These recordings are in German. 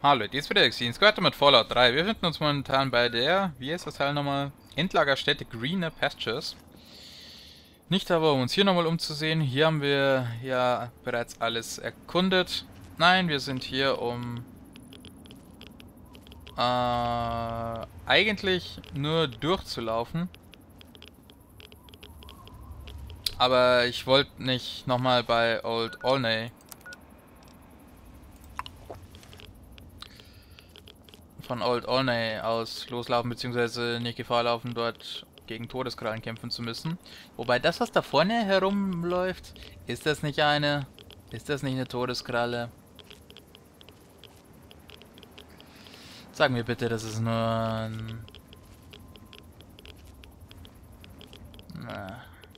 Hallo, dies ist wieder Exin Squad mit Fallout 3. Wir befinden uns momentan bei der, wie heißt das Teil nochmal? Endlagerstätte Greener Pastures. Nicht aber, um uns hier nochmal umzusehen. Hier haben wir ja bereits alles erkundet. Nein, wir sind hier, um eigentlich nur durchzulaufen. Aber ich wollte nicht nochmal bei Old Olney von Old Olney aus loslaufen, beziehungsweise nicht Gefahr laufen, dort gegen Todeskrallen kämpfen zu müssen. Wobei das, was da vorne herumläuft, ist das nicht eine? Ist das nicht eine Todeskralle? Sag mir bitte, das ist nur ein... Na.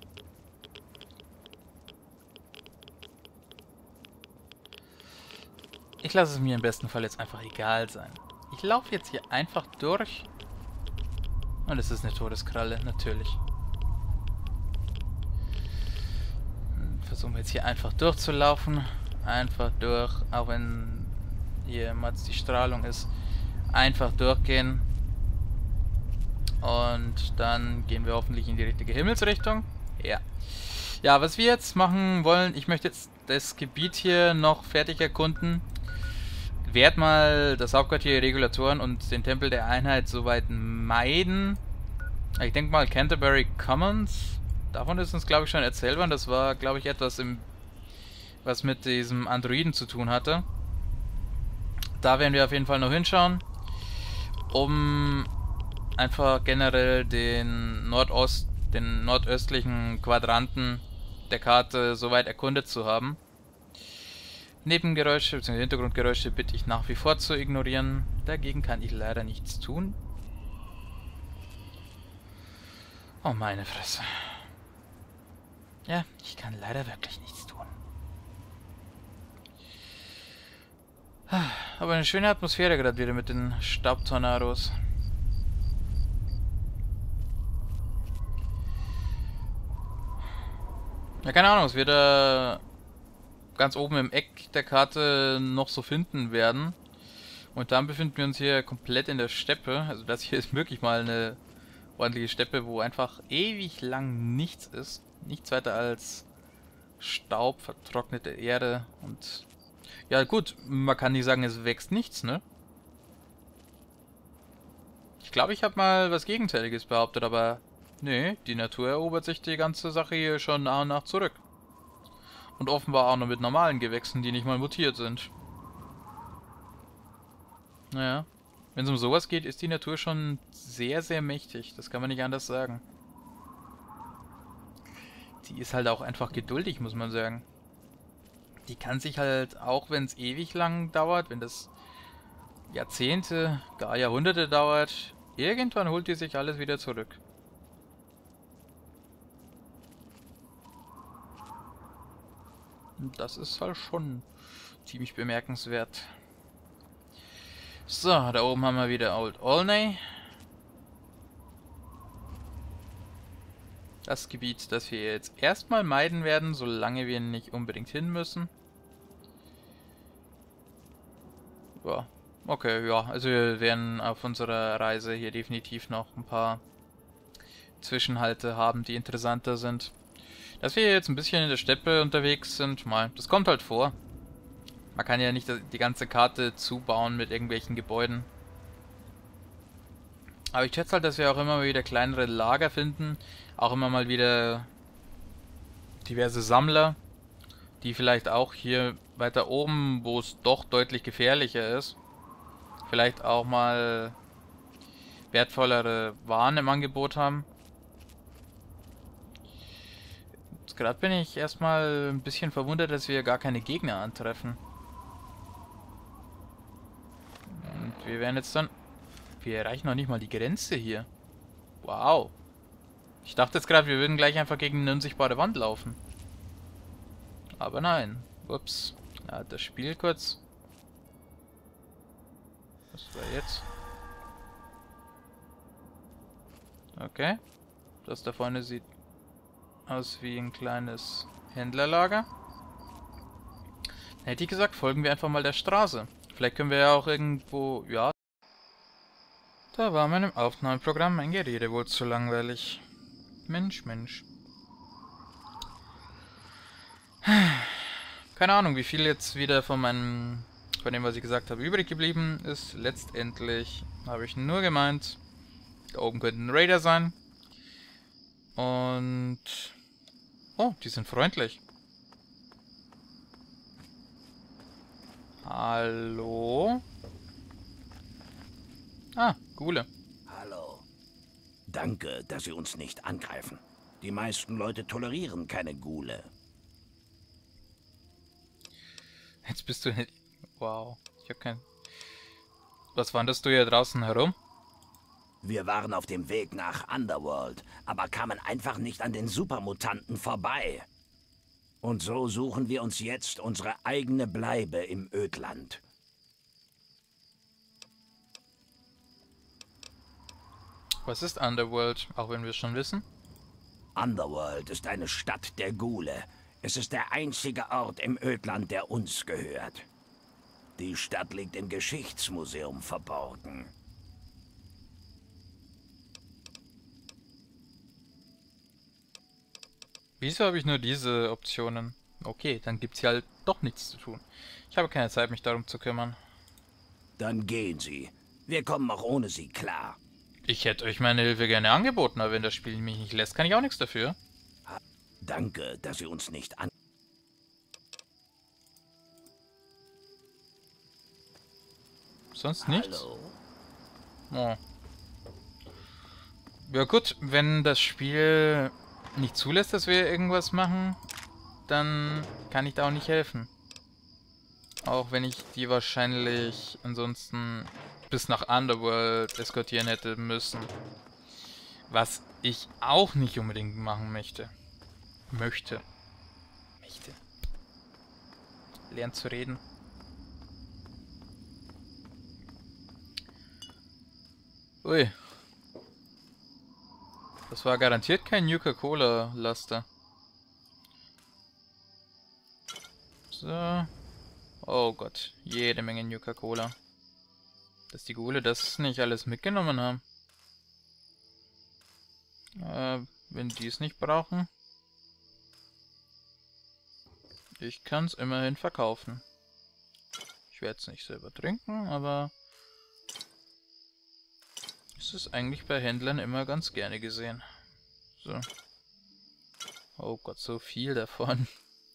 Ich lasse es mir im besten Fall jetzt einfach egal sein. Ich laufe jetzt hier einfach durch. Und es ist eine Todeskralle, natürlich. Versuchen wir jetzt hier einfach durchzulaufen. Einfach durch, auch wenn hier Mats die Strahlung ist. Einfach durchgehen. Und dann gehen wir hoffentlich in die richtige Himmelsrichtung. Ja. Ja, was wir jetzt machen wollen, ich möchte jetzt das Gebiet hier noch fertig erkunden. Werd mal das Hauptquartier, Regulatoren und den Tempel der Einheit soweit meiden. Ich denke mal Canterbury Commons. Davon ist uns, glaube ich, schon erzählt worden. Das war, glaube ich, etwas, was mit diesem Androiden zu tun hatte. Da werden wir auf jeden Fall noch hinschauen, um einfach generell den nordöstlichen Quadranten der Karte soweit erkundet zu haben. Nebengeräusche bzw. Hintergrundgeräusche bitte ich nach wie vor zu ignorieren. Dagegen kann ich leider nichts tun. Oh meine Fresse. Ja, ich kann leider wirklich nichts tun. Aber eine schöne Atmosphäre gerade wieder mit den Staubtornados. Ja, keine Ahnung, was wir da ganz oben im Eck der Karte noch so finden werden. Und dann befinden wir uns hier komplett in der Steppe. Also das hier ist wirklich mal eine ordentliche Steppe, wo einfach ewig lang nichts ist. Nichts weiter als Staub, vertrocknete Erde und... Ja gut, man kann nicht sagen, es wächst nichts, ne? Ich glaube, ich habe mal was Gegenteiliges behauptet, aber... Nee, die Natur erobert sich die ganze Sache hier schon nach und nach zurück. Und offenbar auch nur mit normalen Gewächsen, die nicht mal mutiert sind. Naja, wenn es um sowas geht, ist die Natur schon sehr, sehr mächtig. Das kann man nicht anders sagen. Die ist halt auch einfach geduldig, muss man sagen. Die kann sich halt, auch wenn es ewig lang dauert, wenn das Jahrzehnte, gar Jahrhunderte dauert, irgendwann holt die sich alles wieder zurück. Und das ist halt schon ziemlich bemerkenswert. So, da oben haben wir wieder Old Olney. Das Gebiet, das wir jetzt erstmal meiden werden, solange wir nicht unbedingt hin müssen. Ja, okay, ja, also wir werden auf unserer Reise hier definitiv noch ein paar Zwischenhalte haben, die interessanter sind. Dass wir jetzt ein bisschen in der Steppe unterwegs sind, mal, das kommt halt vor. Man kann ja nicht die ganze Karte zubauen mit irgendwelchen Gebäuden. Aber ich schätze halt, dass wir auch immer mal wieder kleinere Lager finden. Auch immer mal wieder diverse Sammler, die vielleicht auch hier weiter oben, wo es doch deutlich gefährlicher ist, vielleicht auch mal wertvollere Waren im Angebot haben. Gerade bin ich erstmal ein bisschen verwundert, dass wir gar keine Gegner antreffen. Und wir werden jetzt dann... Wir erreichen noch nicht mal die Grenze hier. Wow. Ich dachte jetzt gerade, wir würden gleich einfach gegen eine unsichtbare Wand laufen. Aber nein. Ups. Ja, das Spiel kurz. Was war jetzt? Okay. Das da vorne sieht aus wie ein kleines Händlerlager. Hätte ich gesagt, folgen wir einfach mal der Straße. Vielleicht können wir ja auch irgendwo... Ja. Da war meinem Aufnahmeprogramm mein Gerede wohl zu langweilig. Mensch, Mensch. Keine Ahnung, wie viel jetzt wieder von dem, was ich gesagt habe, übrig geblieben ist. Letztendlich habe ich nur gemeint, da oben könnten Raider sein. Und... Oh, die sind freundlich. Hallo? Ah, Ghule. Hallo. Danke, dass Sie uns nicht angreifen. Die meisten Leute tolerieren keine Ghule. Jetzt bist du nicht... Wow, ich hab kein... Was wanderst du hier draußen herum? Wir waren auf dem Weg nach Underworld, aber kamen einfach nicht an den Supermutanten vorbei. Und so suchen wir uns jetzt unsere eigene Bleibe im Ödland. Was ist Underworld, auch wenn wir es schon wissen? Underworld ist eine Stadt der Ghule. Es ist der einzige Ort im Ödland, der uns gehört. Die Stadt liegt im Geschichtsmuseum verborgen. Wieso habe ich nur diese Optionen? Okay, dann gibt's hier halt doch nichts zu tun. Ich habe keine Zeit, mich darum zu kümmern. Dann gehen Sie. Wir kommen auch ohne Sie klar. Ich hätte euch meine Hilfe gerne angeboten, aber wenn das Spiel mich nicht lässt, kann ich auch nichts dafür. Danke, dass Sie uns nicht an... Sonst nichts? Hallo? Oh. Ja gut, wenn das Spiel nicht zulässt, dass wir irgendwas machen, dann kann ich da auch nicht helfen. Auch wenn ich die wahrscheinlich ansonsten bis nach Underworld eskortieren hätte müssen. Was ich auch nicht unbedingt machen möchte. Möchte. Lernt zu reden. Ui. Das war garantiert kein Nuka-Cola-Laster. So. Oh Gott, jede Menge Nuka-Cola. Dass die Ghule das nicht alles mitgenommen haben. Wenn die es nicht brauchen. Ich kann es immerhin verkaufen. Ich werde es nicht selber trinken, aber es ist eigentlich bei Händlern immer ganz gerne gesehen. So. Oh Gott, so viel davon.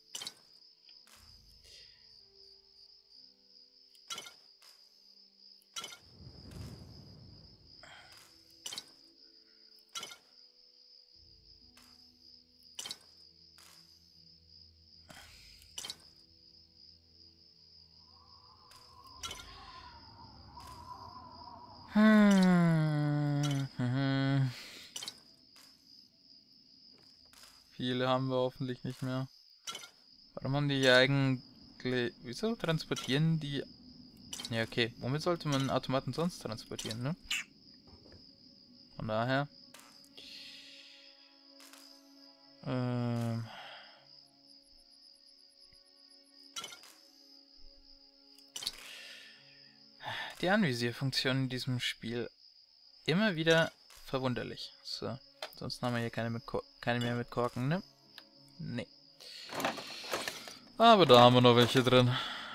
Viele haben wir hoffentlich nicht mehr. Warum haben die hier eigentlich... Wieso transportieren die... Ja, okay. Womit sollte man Automaten sonst transportieren, ne? Von daher... Die Anvisierfunktion in diesem Spiel immer wieder verwunderlich. So, sonst haben wir hier keine mehr mit Korken, ne? Nee. Aber da haben wir noch welche drin.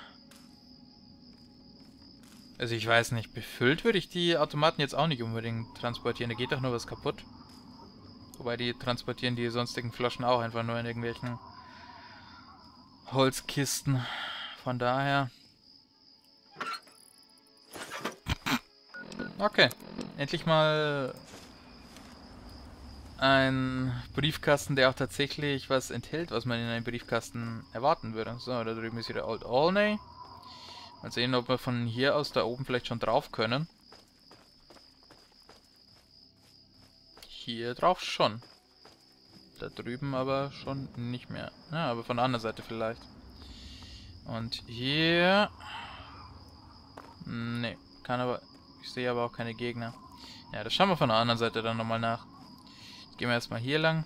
Also ich weiß nicht, befüllt würde ich die Automaten jetzt auch nicht unbedingt transportieren. Da geht doch nur was kaputt. Wobei die transportieren die sonstigen Flaschen auch einfach nur in irgendwelchen Holzkisten. Von daher... Okay, endlich mal ein Briefkasten, der auch tatsächlich was enthält, was man in einem Briefkasten erwarten würde. So, da drüben ist wieder Old Olney. Mal sehen, ob wir von hier aus da oben vielleicht schon drauf können. Hier drauf schon. Da drüben aber schon nicht mehr. Ja, aber von der anderen Seite vielleicht. Und hier... Nee, kann aber... Ich sehe aber auch keine Gegner. Ja, das schauen wir von der anderen Seite dann nochmal nach. Jetzt gehen wir erstmal hier lang.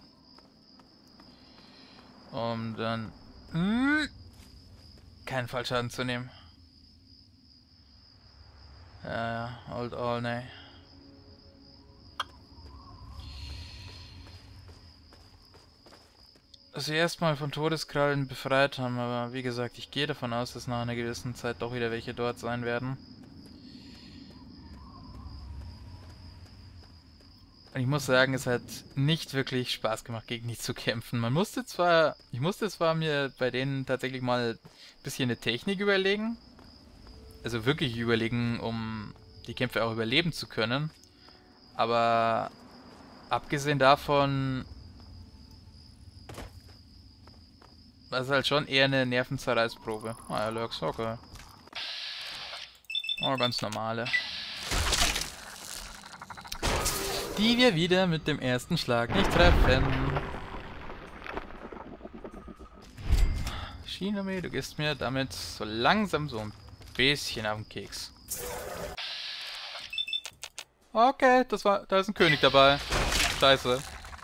Um dann... keinen Fallschaden zu nehmen. Old Olney. Dass sie erstmal von Todeskrallen befreit haben, aber wie gesagt, ich gehe davon aus, dass nach einer gewissen Zeit doch wieder welche dort sein werden. Und ich muss sagen, es hat nicht wirklich Spaß gemacht, gegen die zu kämpfen. Ich musste zwar mir bei denen tatsächlich mal ein bisschen eine Technik überlegen, also wirklich überlegen, um die Kämpfe auch überleben zu können, aber abgesehen davon war es halt schon eher eine Nervenzerreißprobe. Ah ja, Lurks, okay. Oh, ganz normale. Die wir wieder mit dem ersten Schlag nicht treffen. Shinome, du gehst mir damit so langsam so ein bisschen auf den Keks. Okay, da ist ein König dabei. Scheiße.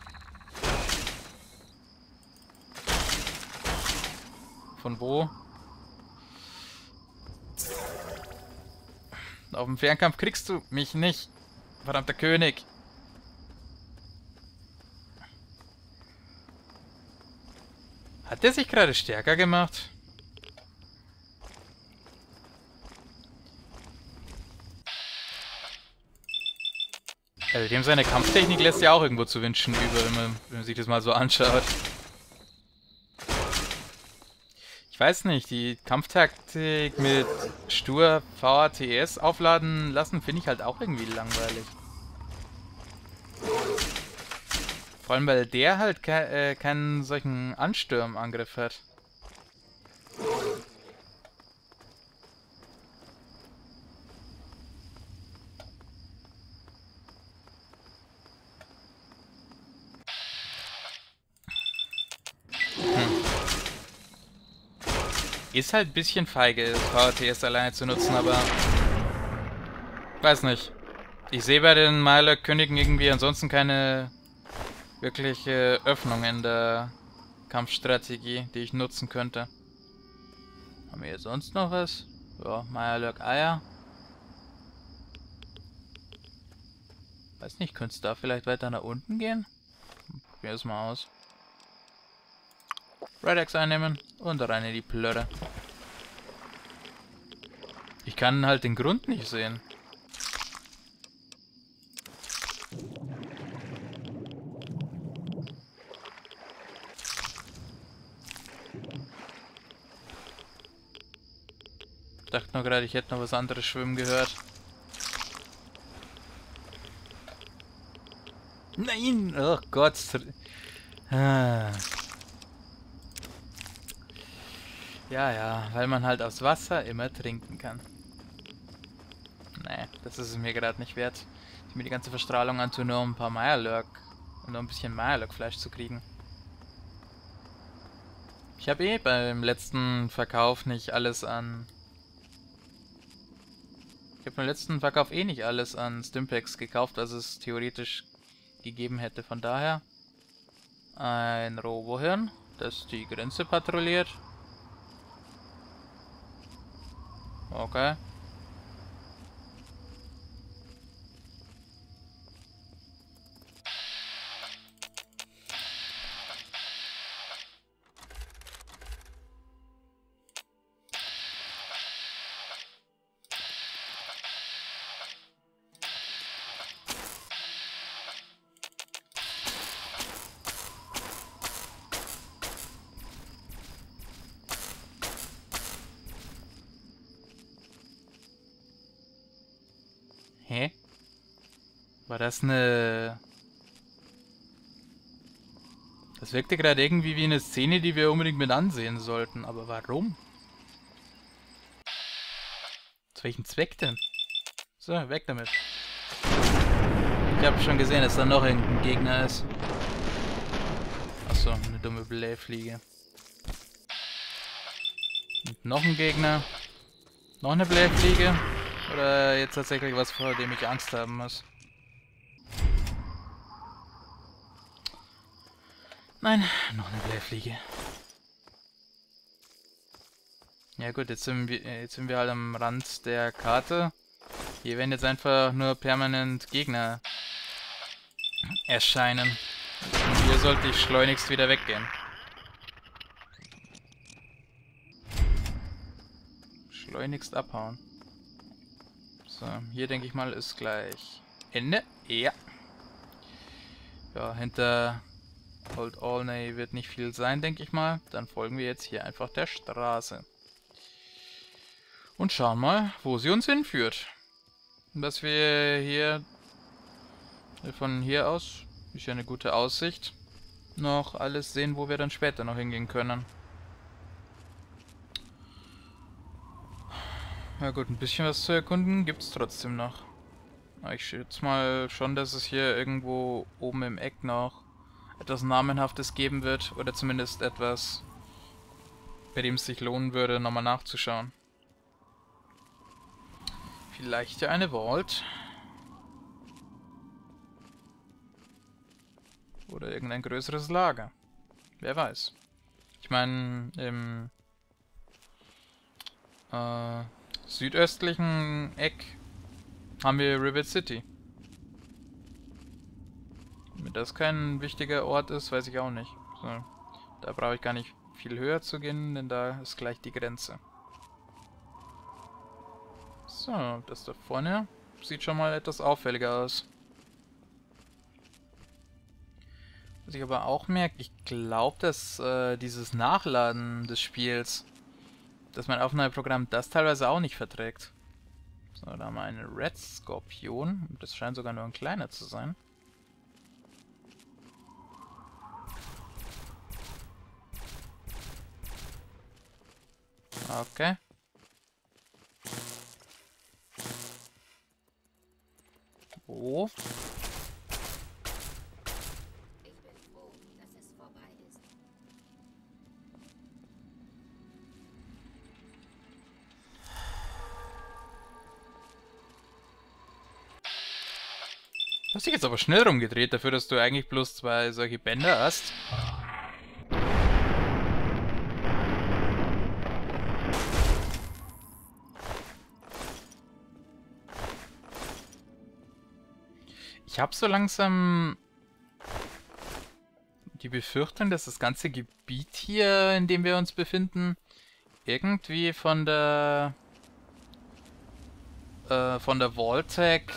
Von wo? Auf dem Fernkampf kriegst du mich nicht. Verdammter König. Hat der sich gerade stärker gemacht? Also dem seine Kampftechnik lässt ja auch irgendwo zu wünschen über, wenn man sich das mal so anschaut. Ich weiß nicht, die Kampftaktik mit stur VATS aufladen lassen finde ich halt auch irgendwie langweilig. Vor allem, weil der halt keinen solchen Ansturmangriff hat. Ist halt ein bisschen feige, das VATS alleine zu nutzen, aber... Weiß nicht. Ich sehe bei den Meiler-Königen irgendwie ansonsten keine wirkliche Öffnung in der Kampfstrategie, die ich nutzen könnte. Haben wir hier sonst noch was? Ja, Meyerlurk Eier. Weiß nicht, könnte es da vielleicht weiter nach unten gehen? Probier es mal aus. Red Axe einnehmen und rein in die Plörre. Ich kann halt den Grund nicht sehen. Ich dachte nur gerade, ich hätte noch was anderes schwimmen gehört. Nein! Oh Gott! Ah. Ja, weil man halt aus Wasser immer trinken kann. Nee, das ist es mir gerade nicht wert, mir die ganze Verstrahlung antun, nur um ein paar Meyerlurk und nur ein bisschen Meyerlurk-Fleisch zu kriegen. Ich habe eh beim letzten Verkauf nicht alles an... Ich habe beim letzten Verkauf eh nicht alles an Stimpaks gekauft, was es theoretisch gegeben hätte. Von daher ein Robohirn, das die Grenze patrouilliert. Okay. Hä? War das eine... Das wirkte gerade irgendwie wie eine Szene, die wir unbedingt mit ansehen sollten. Aber warum? Zu welchem Zweck denn? So, weg damit. Ich habe schon gesehen, dass da noch irgendein Gegner ist. Achso, eine dumme Blähfliege. Und noch ein Gegner. Noch eine Blähfliege. Oder jetzt tatsächlich was, vor dem ich Angst haben muss. Nein, noch eine Blähfliege. Ja gut, jetzt sind wir halt am Rand der Karte. Hier werden jetzt einfach nur permanent Gegner erscheinen. Und hier sollte ich schleunigst wieder weggehen. Schleunigst abhauen. So, hier denke ich mal ist gleich Ende. Ja. Ja, hinter Old Olney wird nicht viel sein, denke ich mal. Dann folgen wir jetzt hier einfach der Straße. Und schauen mal, wo sie uns hinführt. Dass wir hier von hier aus, ist ja eine gute Aussicht, noch alles sehen, wo wir dann später noch hingehen können. Ja gut, ein bisschen was zu erkunden gibt es trotzdem noch. Aber ich schätze mal schon, dass es hier irgendwo oben im Eck noch etwas Namenhaftes geben wird. Oder zumindest etwas, bei dem es sich lohnen würde, nochmal nachzuschauen. Vielleicht ja eine Vault. Oder irgendein größeres Lager. Wer weiß. Ich meine, im südöstlichen Eck haben wir Rivet City. Wenn das kein wichtiger Ort ist, weiß ich auch nicht. So, da brauche ich gar nicht viel höher zu gehen, denn da ist gleich die Grenze. So, das da vorne sieht schon mal etwas auffälliger aus. Was ich aber auch merke, ich glaube, dass dieses Nachladen des Spiels, dass mein Aufnahmeprogramm das teilweise auch nicht verträgt. So, da haben wir einen Red Skorpion. Das scheint sogar nur ein kleiner zu sein. Okay. Wo? Ich bin froh, dass es vorbei ist. Du hast dich jetzt aber schnell rumgedreht, dafür, dass du eigentlich bloß 2 solche Bänder hast. Ich habe so langsam die Befürchtung, dass das ganze Gebiet hier, in dem wir uns befinden, irgendwie von der Vault-Tec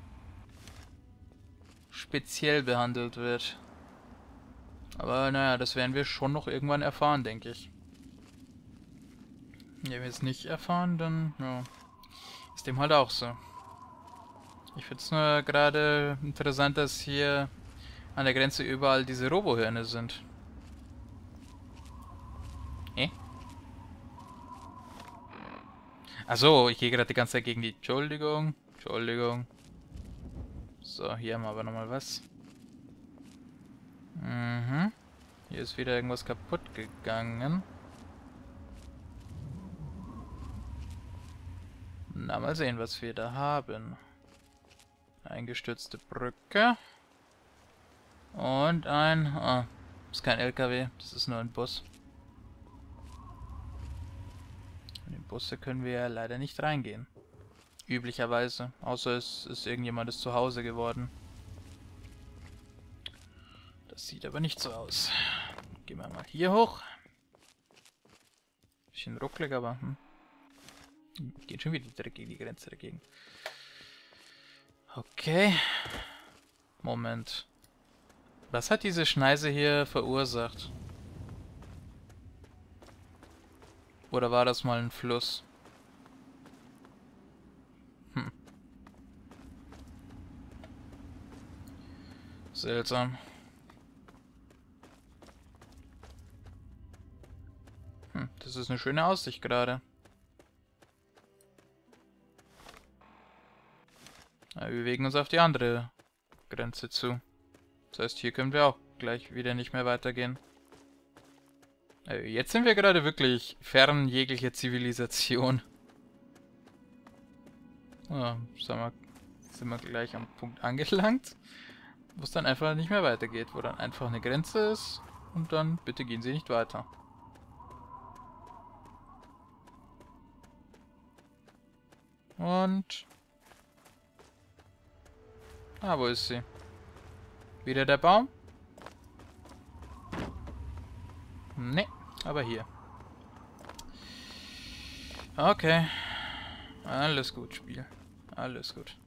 speziell behandelt wird. Aber naja, das werden wir schon noch irgendwann erfahren, denke ich. Wenn wir es nicht erfahren, dann ja, ist dem halt auch so. Ich finde es nur gerade interessant, dass hier an der Grenze überall diese Robohirne sind. Achso, ich gehe gerade die ganze Zeit gegen die... Entschuldigung. So, hier haben wir aber nochmal was. Mhm. Hier ist wieder irgendwas kaputt gegangen. Na, mal sehen, was wir da haben. Eingestürzte Brücke. Und ein... Ah, ist kein LKW, das ist nur ein Bus. In den Busse können wir ja leider nicht reingehen. Üblicherweise. Außer es ist irgendjemandes Zuhause geworden. Das sieht aber nicht so aus. Gehen wir mal hier hoch. Bisschen ruckelig, aber... Geht schon wieder direkt gegen die Grenze dagegen. Okay. Moment. Was hat diese Schneise hier verursacht? Oder war das mal ein Fluss? Seltsam. Das ist eine schöne Aussicht gerade. Wir bewegen uns auf die andere Grenze zu. Das heißt, hier können wir auch gleich wieder nicht mehr weitergehen. Jetzt sind wir gerade wirklich fern jeglicher Zivilisation. Ja, sind wir gleich am Punkt angelangt, wo es dann einfach nicht mehr weitergeht, wo dann einfach eine Grenze ist und dann bitte gehen Sie nicht weiter. Und Ah, wo ist sie? Wieder der Baum? Ne, aber hier. Okay. Alles gut, Spiel. Alles gut.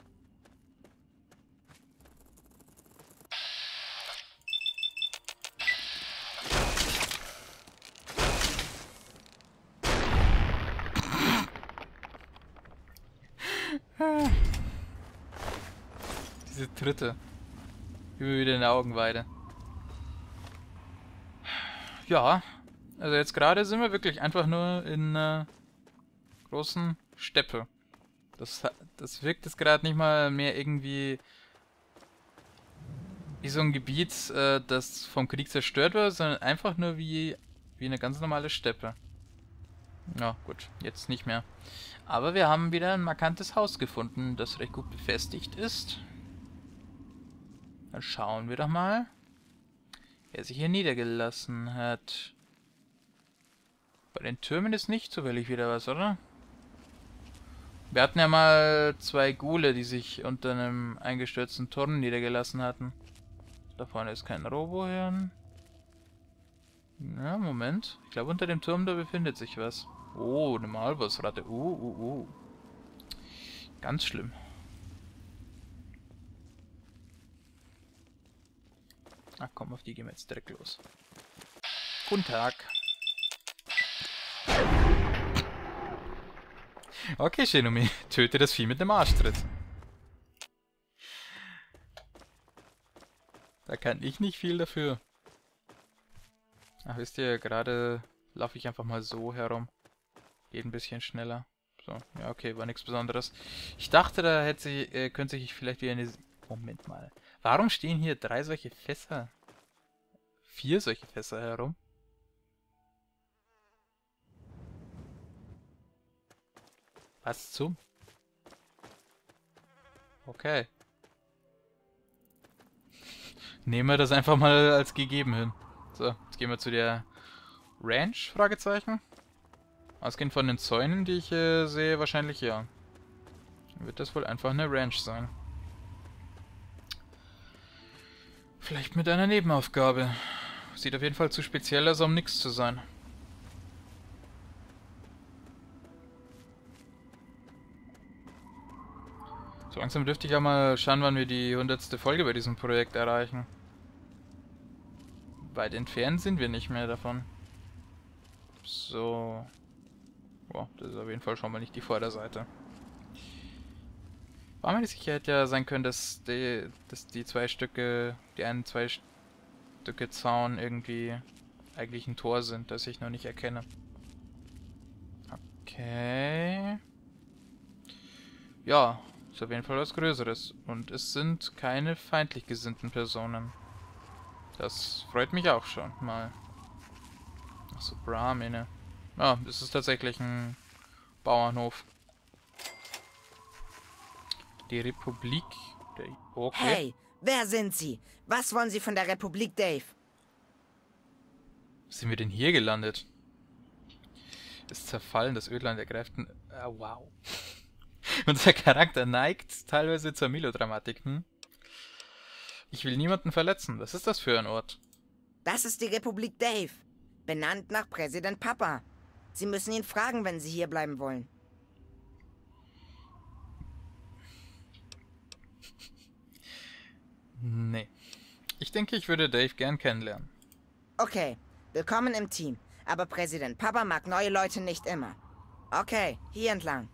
Diese Tritte. Immer wieder in der Augenweide. Ja, also jetzt gerade sind wir wirklich einfach nur in großen Steppe. Das wirkt jetzt gerade nicht mal mehr irgendwie wie so ein Gebiet, das vom Krieg zerstört wird, sondern einfach nur wie eine ganz normale Steppe. Ja, gut, jetzt nicht mehr. Aber wir haben wieder ein markantes Haus gefunden, das recht gut befestigt ist. Dann schauen wir doch mal, wer sich hier niedergelassen hat. Bei den Türmen ist nicht zufällig wieder was, oder? Wir hatten ja mal 2 Ghule, die sich unter einem eingestürzten Turm niedergelassen hatten. Da vorne ist kein Robohirn. Ja, Moment. Ich glaube, unter dem Turm da befindet sich was. Oh, eine Malbossratte. Ganz schlimm. Ach komm, auf die gehen wir jetzt direkt los. Guten Tag. Okay, Shinumi. Töte das Vieh mit dem Arschtritt. Da kann ich nicht viel dafür. Ach, wisst ihr, gerade laufe ich einfach mal so herum. Geht ein bisschen schneller. So, ja, okay, war nichts Besonderes. Ich dachte, da könnte sich vielleicht wieder eine... Moment mal. Warum stehen hier 3 solche Fässer? 4 solche Fässer herum? Was zum? Okay. Nehmen wir das einfach mal als gegeben hin. So, jetzt gehen wir zu der Ranch, Fragezeichen. Ausgehend von den Zäunen, die ich sehe, wahrscheinlich ja. Dann wird das wohl einfach eine Ranch sein. Vielleicht mit einer Nebenaufgabe. Sieht auf jeden Fall zu speziell aus, um nichts zu sein. So langsam dürfte ich ja mal schauen, wann wir die 100. Folge bei diesem Projekt erreichen. Weit entfernt sind wir nicht mehr davon. So. Boah, das ist auf jeden Fall schon mal nicht die Vorderseite. War mir die Sicherheit ja sein können, dass die 2 Stücke, die einen 2 Stücke Zaun irgendwie eigentlich ein Tor sind, das ich noch nicht erkenne. Okay. Ja, ist auf jeden Fall was Größeres. Und es sind keine feindlich gesinnten Personen. Das freut mich auch schon mal. Achso, Brahmine. Ah, das ist tatsächlich ein Bauernhof. Die Republik. Okay. Hey, wer sind Sie? Was wollen Sie von der Republik, Dave? Wo sind wir denn hier gelandet? Das Zerfallen des Ödland ergreift... wow. Unser Charakter neigt teilweise zur Melodramatik, hm? Ich will niemanden verletzen. Was ist das für ein Ort? Das ist die Republik Dave. Benannt nach Präsident Papa. Sie müssen ihn fragen, wenn Sie hier bleiben wollen. Nee. Ich denke, ich würde Dave gern kennenlernen. Okay, willkommen im Team. Aber Präsident Papa mag neue Leute nicht immer. Okay, hier entlang.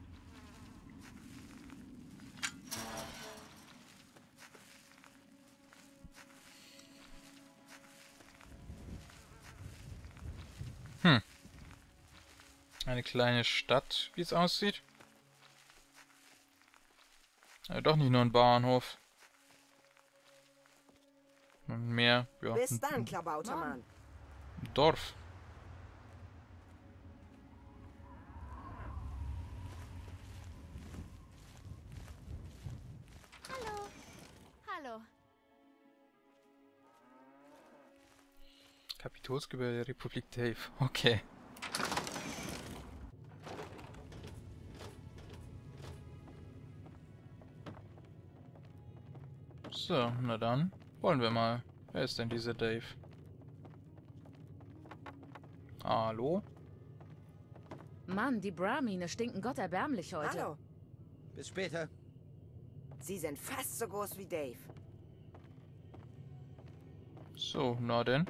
Eine kleine Stadt, wie es aussieht. Doch nicht nur ein Bauernhof. Und mehr, ja, Bis dann, Klabautermann. ein Dorf. Hallo. Hallo. Kapitolsgebäude der Republik Dave. Okay. So, na dann. Wollen wir mal. Wer ist denn dieser Dave? Hallo? Mann, die Brahmine stinken gotterbärmlich heute. Hallo. Bis später. Sie sind fast so groß wie Dave. So, na denn.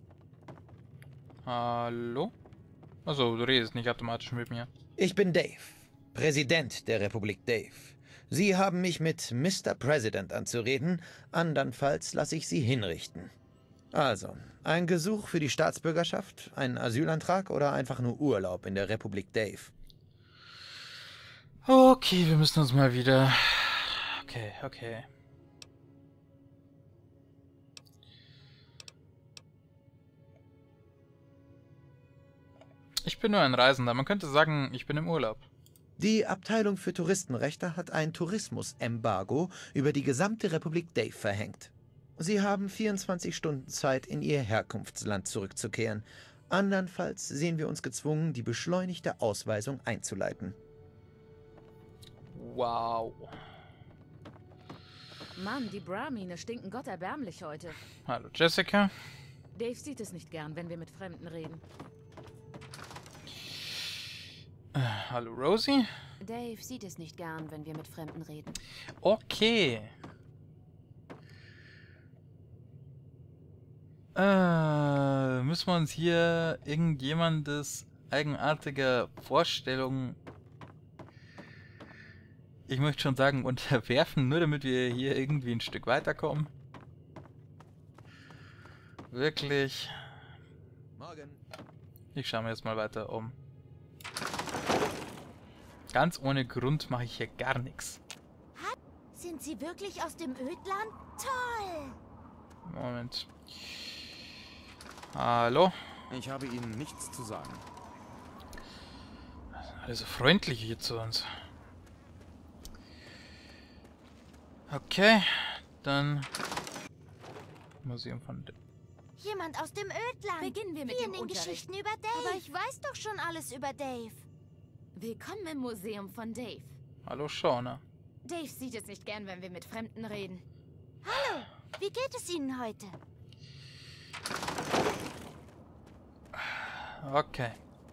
Hallo? Achso, du redest nicht automatisch mit mir. Ich bin Dave, Präsident der Republik Dave. Sie haben mich mit Mr. President anzureden, andernfalls lasse ich Sie hinrichten. Also, ein Gesuch für die Staatsbürgerschaft, ein Asylantrag oder einfach nur Urlaub in der Republik Dave? Okay, wir müssen uns mal wieder... Okay. Ich bin nur ein Reisender. Man könnte sagen, ich bin im Urlaub. Die Abteilung für Touristenrechte hat ein Tourismusembargo über die gesamte Republik Dave verhängt. Sie haben 24 Stunden Zeit, in Ihr Herkunftsland zurückzukehren. Andernfalls sehen wir uns gezwungen, die beschleunigte Ausweisung einzuleiten. Wow. Mann, die Brahmine stinken gotterbärmlich heute. Hallo Jessica. Dave sieht es nicht gern, wenn wir mit Fremden reden. Hallo Rosie. Dave sieht es nicht gern, wenn wir mit Fremden reden. Okay. Müssen wir uns hier irgendjemandes eigenartige Vorstellung, ich möchte schon sagen, unterwerfen, nur damit wir hier irgendwie ein Stück weiterkommen? Wirklich? Morgen. Ich schaue mir jetzt mal weiter um. Ganz ohne Grund mache ich hier gar nichts. Sind Sie wirklich aus dem Ödland? Toll! Moment. Hallo? Ich habe Ihnen nichts zu sagen. Also freundlich hier zu uns. Okay, dann Museum von... Jemand aus dem Ödland. Beginnen wir mit Wie dem in den Unterricht. Geschichten über Dave. Aber ich weiß doch schon alles über Dave. Willkommen im Museum von Dave. Hallo Shauna. Dave sieht es nicht gern, wenn wir mit Fremden reden. Hallo, wie geht es Ihnen heute? Okay.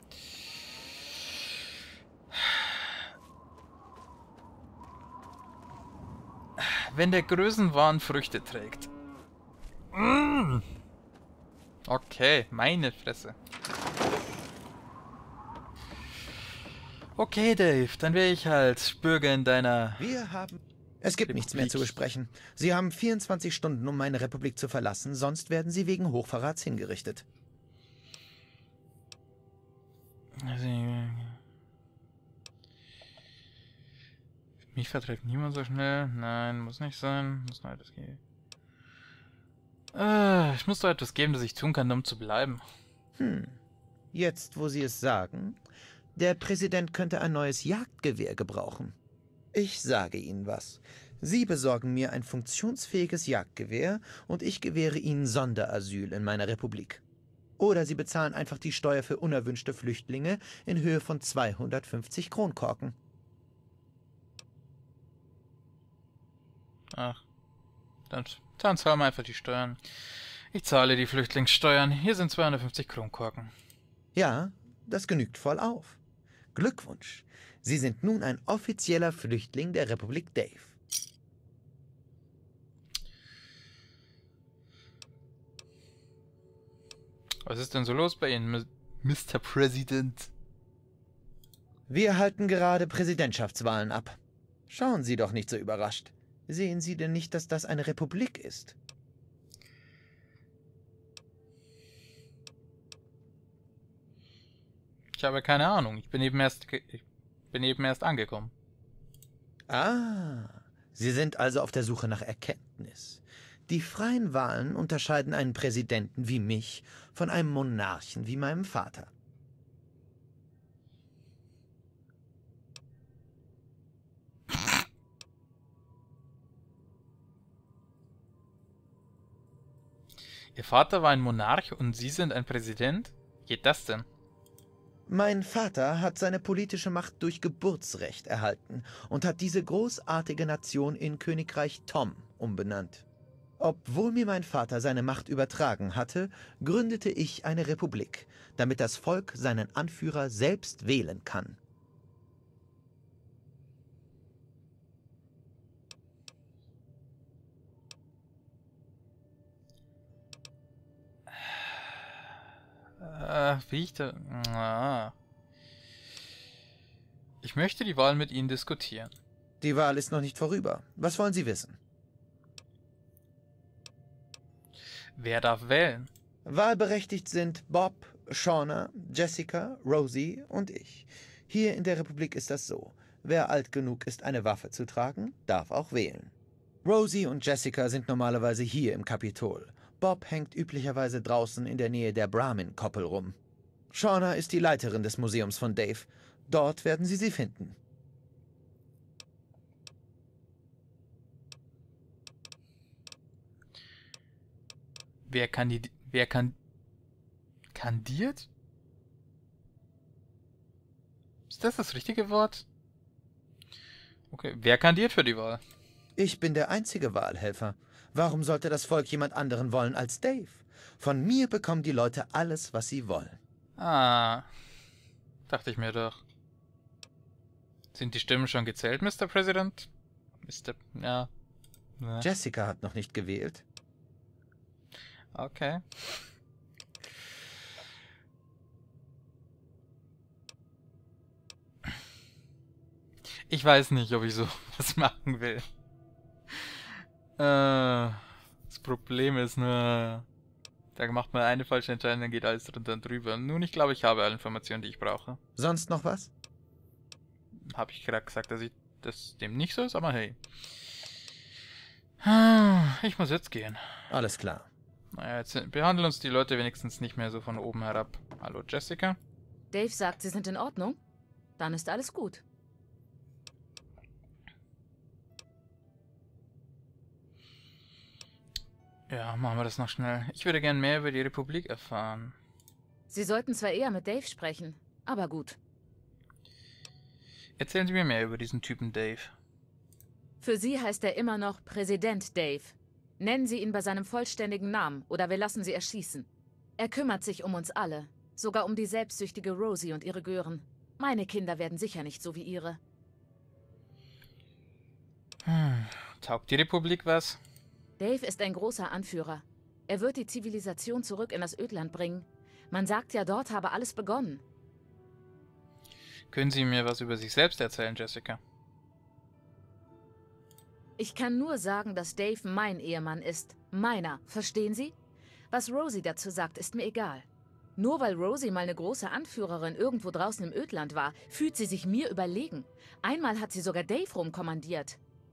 Wenn der Größenwahn Früchte trägt. Mm. Okay, meine Fresse. Okay, Dave, dann wäre ich halt Bürger in deiner... Es gibt nichts mehr Republik. zu besprechen. Sie haben 24 Stunden, um meine Republik zu verlassen, sonst werden Sie wegen Hochverrats hingerichtet. Mich vertreibt niemand so schnell. Nein, muss nicht sein. Muss noch etwas geben. Ich muss doch etwas geben, das ich tun kann, um zu bleiben. Jetzt, wo Sie es sagen, der Präsident könnte ein neues Jagdgewehr gebrauchen. Ich sage Ihnen was. Sie besorgen mir ein funktionsfähiges Jagdgewehr und ich gewähre Ihnen Sonderasyl in meiner Republik. Oder Sie bezahlen einfach die Steuer für unerwünschte Flüchtlinge in Höhe von 250 Kronkorken. Ach, dann zahlen wir einfach die Steuern. Ich zahle die Flüchtlingssteuern. Hier sind 250 Kronkorken. Ja, das genügt voll auf. Glückwunsch. Sie sind nun ein offizieller Flüchtling der Republik Dave. Was ist denn so los bei Ihnen, Mr. President? Wir halten gerade Präsidentschaftswahlen ab. Schauen Sie doch nicht so überrascht. Sehen Sie denn nicht, dass das eine Republik ist? Ich habe keine Ahnung. Ich bin eben erst angekommen. Ah, Sie sind also auf der Suche nach Erkenntnis. Die freien Wahlen unterscheiden einen Präsidenten wie mich von einem Monarchen wie meinem Vater. Ihr Vater war ein Monarch und Sie sind ein Präsident? Geht das denn? Mein Vater hat seine politische Macht durch Geburtsrecht erhalten und hat diese großartige Nation in Königreich Tom umbenannt. Obwohl mir mein Vater seine Macht übertragen hatte, gründete ich eine Republik, damit das Volk seinen Anführer selbst wählen kann. Wie ich da... Ah. Ich möchte die Wahl mit Ihnen diskutieren. Die Wahl ist noch nicht vorüber. Was wollen Sie wissen? Wer darf wählen? Wahlberechtigt sind Bob, Shauna, Jessica, Rosie und ich. Hier in der Republik ist das so. Wer alt genug ist, eine Waffe zu tragen, darf auch wählen. Rosie und Jessica sind normalerweise hier im Kapitol. Bob hängt üblicherweise draußen in der Nähe der Brahmin-Koppel rum. Shauna ist die Leiterin des Museums von Dave. Dort werden Sie sie finden. Kandiert? Ist das das richtige Wort? Okay, wer kandidiert für die Wahl? Ich bin der einzige Wahlhelfer. Warum sollte das Volk jemand anderen wollen als Dave? Von mir bekommen die Leute alles, was sie wollen. Ah, dachte ich mir doch. Sind die Stimmen schon gezählt, Mr. President? Ja. Jessica hat noch nicht gewählt. Okay. Ich weiß nicht, ob ich so was machen will. Das Problem ist nur, da macht man eine falsche Entscheidung, dann geht alles drunter und drüber. Nun, ich glaube, ich habe alle Informationen, die ich brauche. Sonst noch was? Habe ich gerade gesagt, dass das dem nicht so ist, aber hey. Ich muss jetzt gehen. Alles klar. Naja, jetzt behandeln uns die Leute wenigstens nicht mehr so von oben herab. Hallo, Jessica? Dave sagt, Sie sind in Ordnung. Dann ist alles gut. Ja, machen wir das noch schnell. Ich würde gern mehr über die Republik erfahren. Sie sollten zwar eher mit Dave sprechen, aber gut. Erzählen Sie mir mehr über diesen Typen Dave. Für Sie heißt er immer noch Präsident Dave. Nennen Sie ihn bei seinem vollständigen Namen oder wir lassen Sie erschießen. Er kümmert sich um uns alle. Sogar um die selbstsüchtige Rosie und ihre Gören. Meine Kinder werden sicher nicht so wie Ihre. Taugt die Republik was? Dave ist ein großer Anführer. Er wird die Zivilisation zurück in das Ödland bringen. Man sagt ja, dort habe alles begonnen. Können Sie mir was über sich selbst erzählen, Jessica? Ich kann nur sagen, dass Dave mein Ehemann ist. Meiner, verstehen Sie? Was Rosie dazu sagt, ist mir egal. Nur weil Rosie mal eine große Anführerin irgendwo draußen im Ödland war, fühlt sie sich mir überlegen. Einmal hat sie sogar Dave rumkommandiert.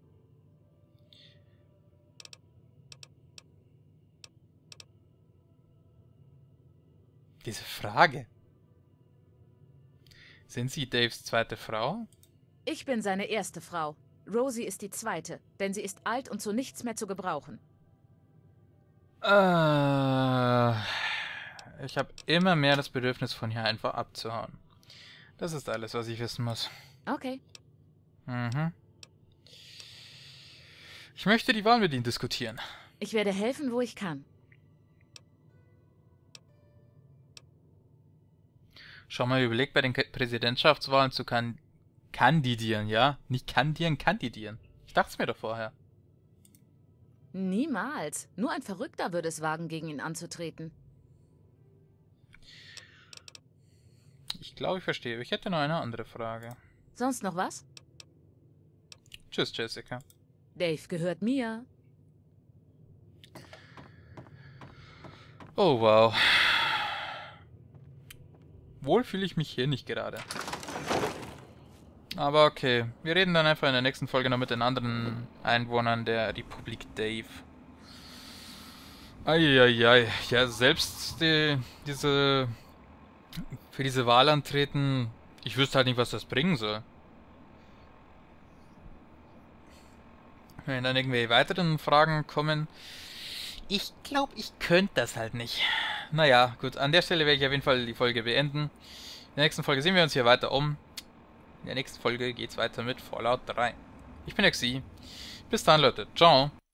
Diese Frage. Sind Sie Daves zweite Frau? Ich bin seine erste Frau. Rosie ist die zweite, denn sie ist alt und zu nichts mehr zu gebrauchen. Ich habe immer mehr das Bedürfnis, von hier einfach abzuhauen. Das ist alles, was ich wissen muss. Okay. Ich möchte die Wahl mit Ihnen diskutieren. Ich werde helfen, wo ich kann. Schau mal, überlegt bei den Präsidentschaftswahlen zu kandidieren, ja? Nicht kandidieren, kandidieren. Ich dachte es mir doch vorher. Niemals. Nur ein Verrückter würde es wagen, gegen ihn anzutreten. Ich glaube, ich verstehe. Ich hätte noch eine andere Frage. Sonst noch was? Tschüss, Jessica. Dave gehört mir. Oh, wow. Wohl fühle ich mich hier nicht gerade. Aber okay, wir reden dann einfach in der nächsten Folge noch mit den anderen Einwohnern der Republik Dave. Eieiei, ja, selbst für diese Wahl antreten, ich wüsste halt nicht, was das bringen soll. Wenn dann irgendwelche weiteren Fragen kommen, ich glaube, ich könnte das halt nicht. Naja, gut, an der Stelle werde ich auf jeden Fall die Folge beenden. In der nächsten Folge sehen wir uns hier weiter um. In der nächsten Folge geht es weiter mit Fallout 3. Ich bin Exi. Bis dann, Leute. Ciao.